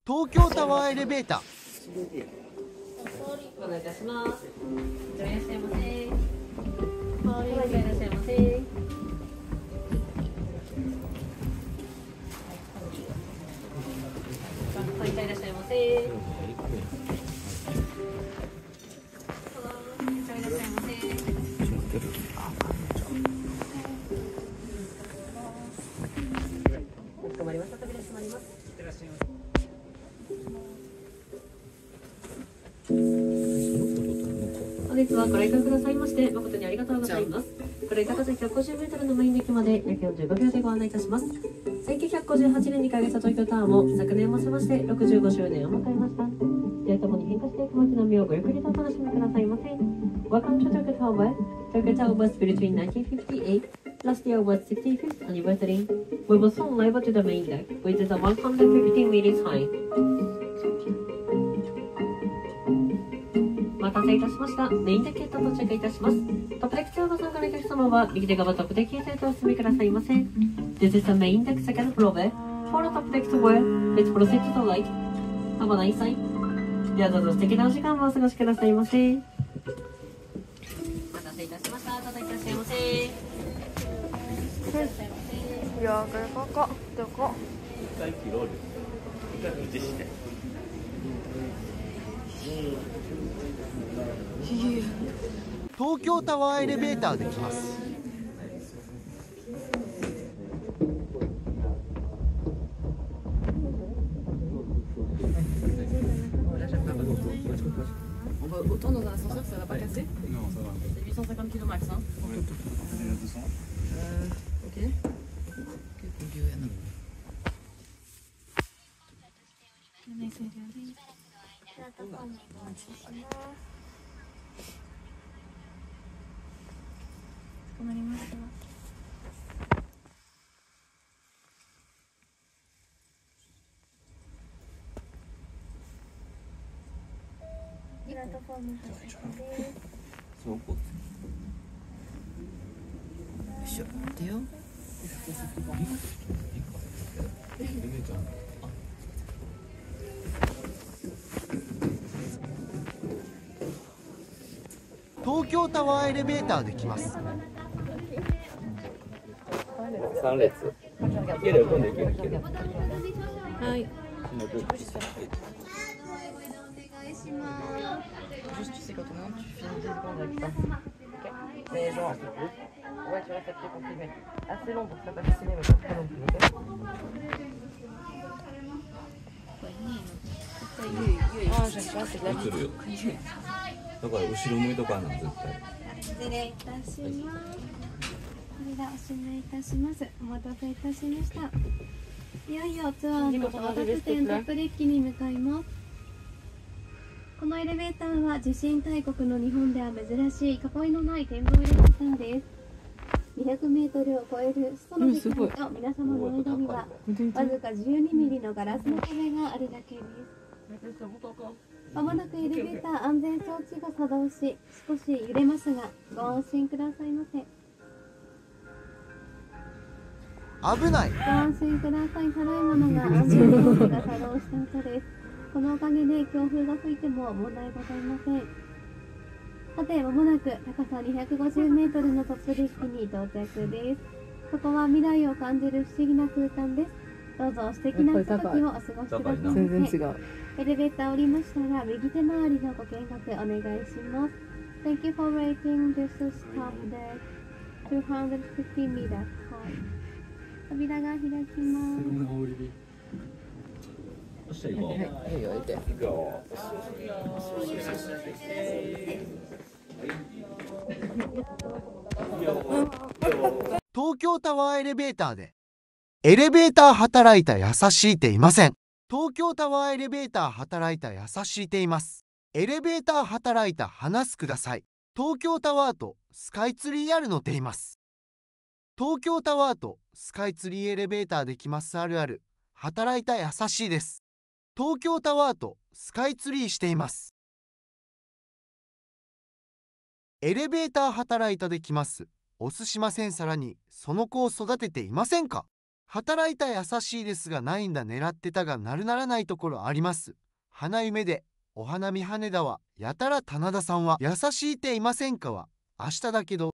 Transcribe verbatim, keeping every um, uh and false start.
東京タワーエレベーター。 お願いいたします。いらっしゃいませ。はい、いらっしゃいませ。はい、いらっしゃいませ。かしこまりました。扉閉まります。いってらっしゃいませ。本日はご来館くださいまして誠にありがとうございます。これ高さひゃくごじゅうメートルのメインデッキまで約よんじゅうごびょうでご案内いたします。せんきゅうひゃくごじゅうはちねんに開業した東京タワーも昨年をもちましてろくじゅうごしゅうねんを迎えました。時代ともに変化していく街並みをごゆっくりとお楽しみくださいませ。Welcome to Tokyo Tower. Tokyo Tower was built between nineteen fifty-eight. Last year was sixty-fifth anniversary. We will soon level to the main deck, which is a one hundred fifteen meters high. お待たせいたしました。メインデッキへと到着いたします。トップデッキツアーご参加のお客様は右手側トップデッキへとお進みくださいませ。This is the main deck second floor. For the top deck tour, let's proceed to the right. Have a nice time. ではどうぞ素敵なお時間をお過ごしくださいませ。お待たせいたしました。どうぞいらっしゃいませ。 여기거거요거 一回切ろうよ。一回無視して。 東京タワーエレベーターで来ます。 On va autant dans un ascenseur, ça va pas casser? Non, ça va. C'est huit cent cinquante kilos max, hein? Ouais, deux cents. Euh, ok. Ok, bioやな。 困りました。プラットフォーム発着です。 そうこよいしょ、待ってよ。 東京タワーエレベーターで来ます。 三列。いけるよ、今度いけるいける。 はい。Juste, tu sais, quand on monte, tu finis dix secondes avec ça. Ok. Mais genre, ouais, tu restes appuyé pour filmer. Assez long pour que ça passe filmer, mais pas trop long plus, ok? Ah, j'aime pas, c'est de la vie. 映るよ。だから後ろ向いとかな絶対。 失礼いたします。これでお閉めいたします。お待たせいたしました。いよいよツアーの到達点トップデッキに向かいます。このエレベーターは地震大国の日本では珍しい囲いのない展望エレベーターです。にひゃくメートルを超える裾の壁と皆様の間にはわずかじゅうにミリのガラスの壁があるだけです。まもなくエレベーター安全装置が作動し、少し揺れますがご安心くださいませ。 危ない。 ご安心ください。ただいまのが安全装置が作動した後です。このおかげで強風が吹いても問題ございません。さて、まもなく高さにひゃくごじゅうメートルのトップデッキに到着です。ここは未来を感じる不思議な空間です。どうぞ素敵なひとときをお過ごしくださいませ。 全然違う。 エレベーター降りましたら右手回りのご見学お願いします。Thank you for waiting. This is top deck two hundred fifty meters high. 扉が開きます。 はい、はい、いいよ、置いて。行くよ。 東京タワーエレベーターでエレベーター働いた優しいていません。東京タワーエレベーター働いた優しいています。エレベーター働いた話すください。東京タワーとスカイツリーあるのています。東京タワーとスカイツリーエレベーターできますあるある。働いた優しいです。東京タワーとスカイツリーしています。エレベーター働いたできます。おすしませんさらにその子を育てていませんか。 働いた優しいですがないんだ狙ってたがなるならないところあります。花夢でお花見羽田はやたら棚田さんは優しいていませんかは明日だけど